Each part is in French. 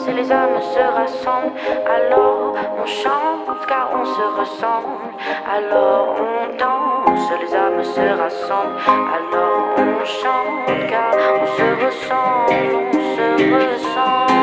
danse et les âmes se rassemblent. Alors on chante car on se ressemble. Alors on danse, les âmes se rassemblent. Alors on chante car on se ressemble, on se ressemble.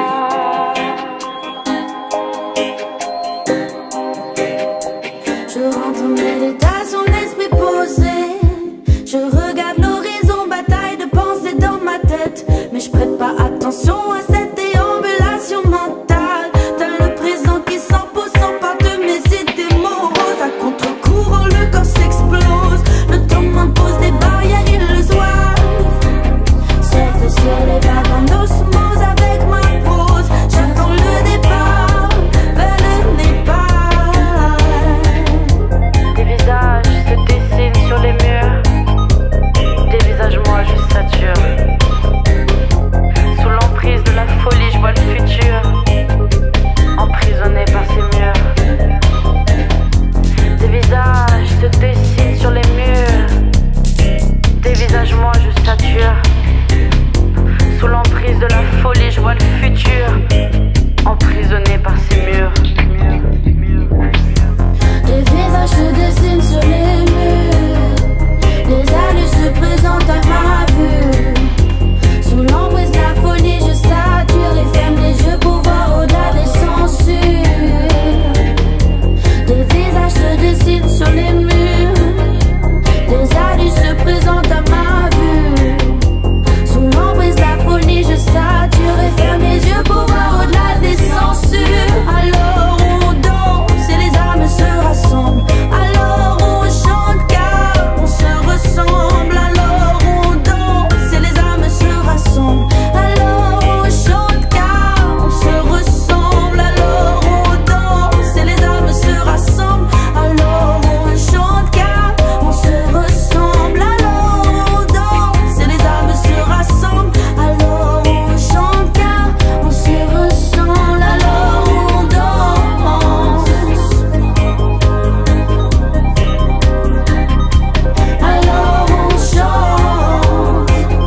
Je rentre en méditation, l'esprit posé. Je regarde l'horizon, bataille de pensées dans ma tête. Mais je prête pas attention à cette déambulation mentale. T'as le présent qui s'impose sans part de mes idées moroses. À contre-courant, le corps s'explose. Le temps m'impose des barrières illusoires. Surfe sur les vagues en osmose avec ma pose. J'attends le départ, vers le Népal. Des visages se dessinent sur les murs. Des visages, moi je sature. Sous l'emprise de la folie, je vois le futur, emprisonné par ces murs. Des visages se dessinent sur les murs. Des visages, moi je sature. Sous l'emprise de la folie, je vois le futur, emprisonné par ces murs. Des visages se dessinent sur les murs. Des allures se présentent à ma vue. Sous l'emprise de la folie, je sature et ferme les yeux pour voir au-delà des censures. Des visages se dessinent sur les murs. Des allures se présentent à ma vue. Sous l'emprise de la folie, je sature et ferme les yeux pour voir au-delà des censures. Alors on danse et les âmes se rassemblent. Alors on chante car on se ressemble. Alors on danse et les âmes se rassemblent. Alors on chante car on se ressemble. Alors on danse et les âmes se rassemblent. Alors on chante car on se ressemble. Alors on danse et les âmes se rassemblent. Alors on chante car on se ressemble. Alors on danse. Alors on chante.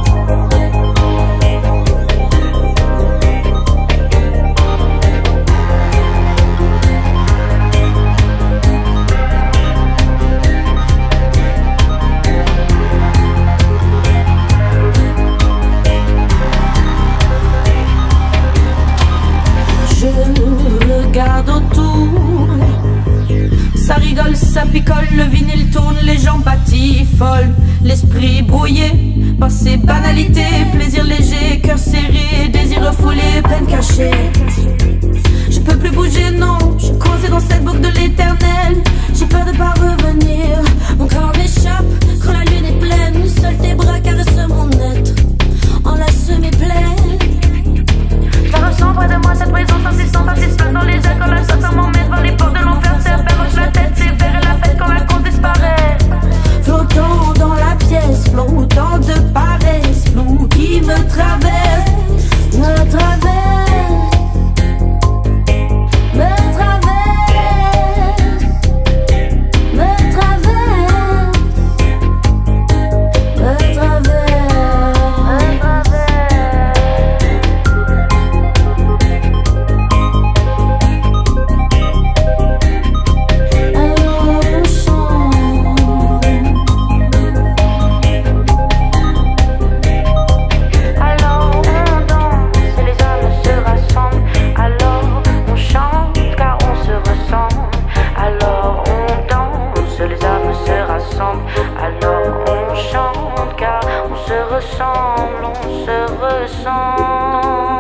Je regarde autour. Ça rigole, ça picole, le vinyle tourne, les gens batifolent. L'esprit brouillé par ces banalités. Plaisir léger, cœur serré, désir refoulé, peine cachée. Je peux plus bouger, non, je suis coincé dans cette boucle de l'éternel. J'ai peur de pas revenir, mon corps m'échappe quand la lune est pleine. Seuls tes bras caressent mon être, enlace mes plaies. Je ressens près de moi cette présence insistante, insistante dans les airs quand la sauce m'emmène vers les portes de l'enfer. Serpent hoche la tête, sévère et la fête quand la cause disparaît. Flottant dans la pièce, flottant de paresse, flou qui me traverse, me traverse, me traverse, me traverse, me traverse. Alors on chante. Alors on danse et les âmes se rassemblent. Alors on chante car on se ressemble. Alors on danse, les âmes se rassemblent. Alors on chante car on se ressemble, on se ressemble.